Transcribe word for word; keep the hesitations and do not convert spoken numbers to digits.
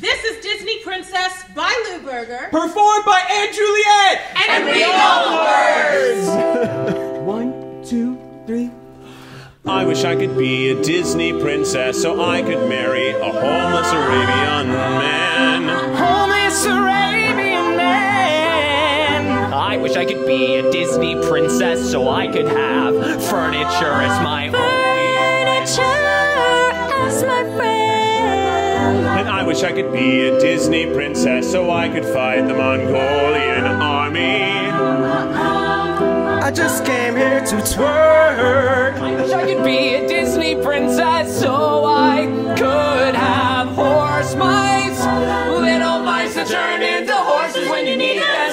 This is Disney Princess by Lou Berger. Performed by Aunt Juliet. And, and we know the words. One, two, three. I wish I could be a Disney princess so I could marry a homeless Arabian man. Homeless Arabian man. I wish I could be a Disney princess so I could have furniture as my Furniture as my friend. And I wish I could be a Disney princess so I could fight the Mongolian army. I just came here to twerk. I wish I could be a Disney princess so I could have horse mice. Little mice that turn into horses when you need them.